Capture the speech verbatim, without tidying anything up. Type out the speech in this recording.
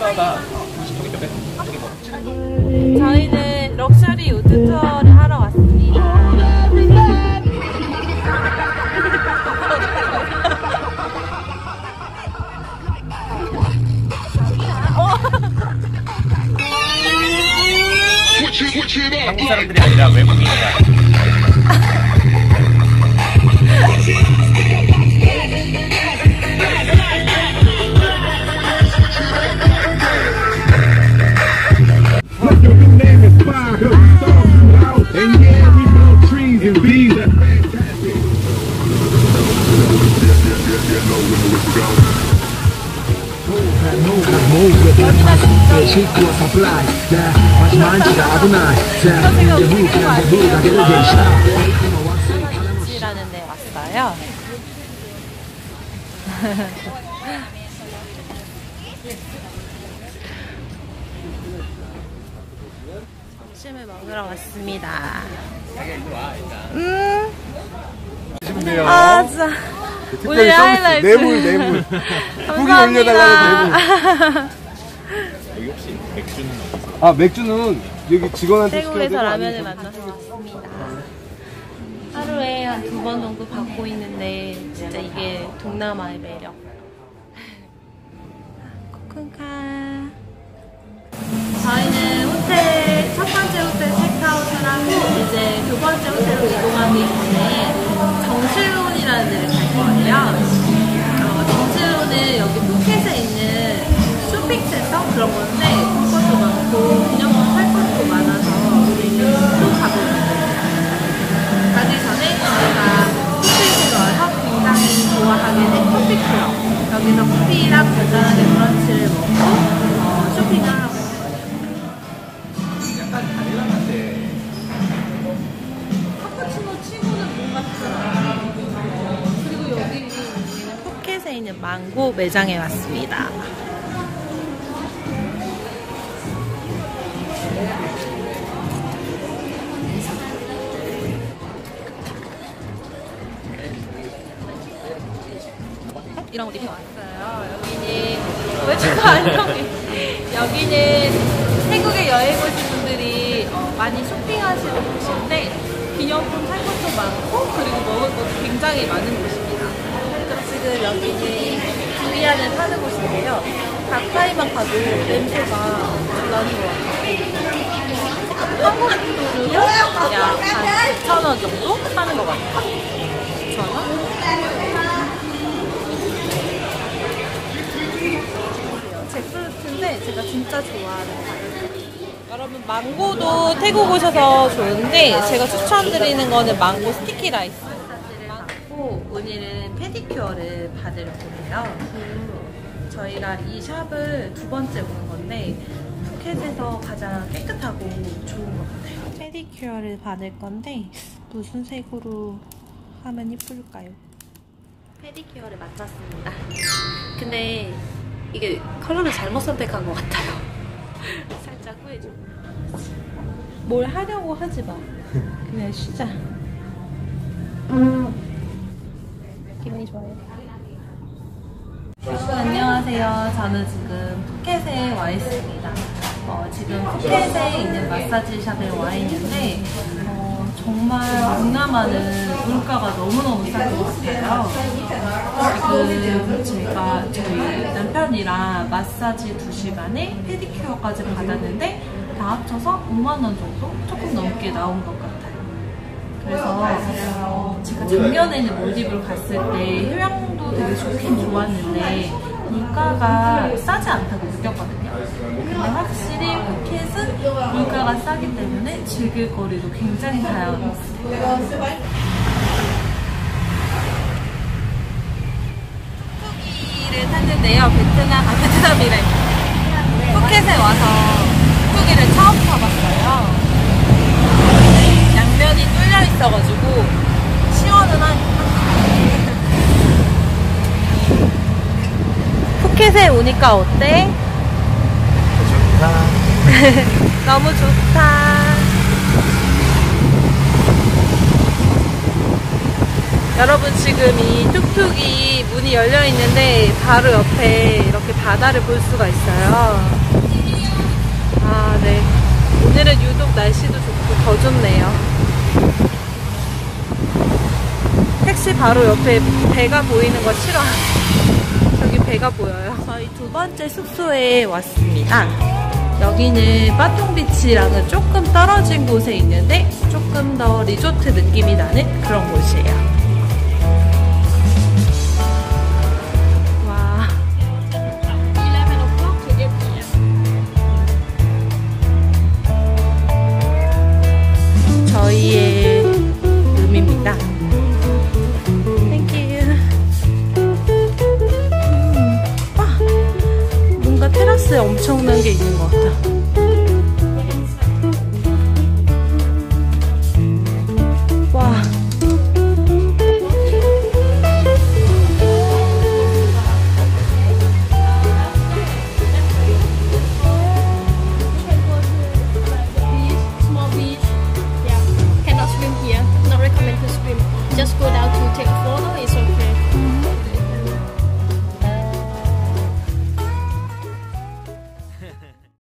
저희는 럭셔리 요트 투어를 하러 왔습니다. 한국 사람들이 아니라 외국인이야. 라는 데 왔어요. 점심을 먹으러 왔습니다. 음. 아, 진짜. 특별히 하이라이트. 뇌물, 뇌물. 고기 올려달라는 뇌물. 여기 혹시 맥주는 어디서? 아, 맥주는 여기 직원한테 태국에서 라면을 만나서 왔습니다. 하루에 한 두 번 정도 받고 있는데 진짜 이게 동남아의 매력. 코쿤카. 저희는 호텔 첫 번째 호텔 체크아웃을 하고 이제 두 번째 호텔로 이동하기 전에 정실론이라는 데를 갈 거예요. 어, 정실론은 여기 푸켓에 있는 쇼핑센터 그런 건데 볼 것도 많고 기념품 살 것도 많아서 우리는 또 가보려고 가기 전에 저희가 푸켓에 와서 굉장히 좋아하게 된 커피 클럽 여기서 커피랑 간단하게 브런치를 먹고 어, 쇼핑을 하고 약간 다닐란한데 카푸치노 치고는 뭔가 다르다. 그리고 여기 푸켓에 있는 망고 매장에 왔습니다. 이런 곳 입고 왔어요. 여기는 왜 자꾸 안 여기? 여기는 태국에 여행 오신 분들이 어, 많이 쇼핑하시는 곳인데 기념품 살 것도 많고 그리고 먹을 것도 굉장히 많은 곳입니다. 지금 여기는 두리안을 파는 곳인데요. 가까이만 가도 냄새가 나는 것 같아요. 한국 돈으로 약 한 이천 원 정도 하는 것 같아요. 이천 원? 잭프루트인데 제가 진짜 좋아하는 과일. 여러분 망고도 태국 오셔서 좋은데 제가 추천드리는 거는 망고 스티키 라이스. 망고 오늘은 페디큐어를 받으러 오네요. 저희가 이 샵을 두 번째 오는 건데 푸켓에서 가장 깨끗하고 좋은 것 같아요. 페디큐어를 받을 건데 무슨 색으로 하면 예쁠까요? 페디큐어를 마쳤습니다. 근데 이게 컬러를 잘못 선택한 것 같아요. 살짝 후회줘. 뭘 하려고 하지 마. 그냥 쉬자. 기분이 좋아요. 여러분 안녕하세요. 저는 지금 푸켓에 와 있습니다. 어, 지금 푸켓에 있는 마사지 샵에 와 있는데 어, 정말 동남아는 물가가 너무너무 싼 것 같아요. 지금 제가 저희 남편이랑 마사지 두 시간에 페디큐어까지 받았는데 다 합쳐서 오만 원 정도? 조금 넘게 나온 것 같아요. 그래서 어, 제가 작년에는 몰디브를 갔을 때 휴양도 되게 좋긴 좋았는데 물가가 싸지 않다고 느꼈거든요. 근데 확실히 푸켓은 물가가 싸기 때문에 즐길 거리도 굉장히 다양했어요. tuktuk이를 탔는데요. 베트남, 아, 베트남이래. 푸켓에 와서 tuktuk이를 처음 타봤어요. 양면이 뚫려 있어가지고 시원은 하니까. 푸켓에 오니까 어때? 좋다. 너무 좋다. 여러분 지금 이 뚝뚝이 문이 열려 있는데 바로 옆에 이렇게 바다를 볼 수가 있어요. 아, 네. 오늘은 유독 날씨도 좋고 더 좋네요. 택시 바로 옆에 배가 보이는 거 싫어. 저기 배가 보여요. 저희 두 번째 숙소에 왔습니다. 여기는 빠통비치랑은 조금 떨어진 곳에 있는데 조금 더 리조트 느낌이 나는 그런 곳이에요. 와. 저희의 룸입니다. 테라스에 엄청난 게 있는 것 같아.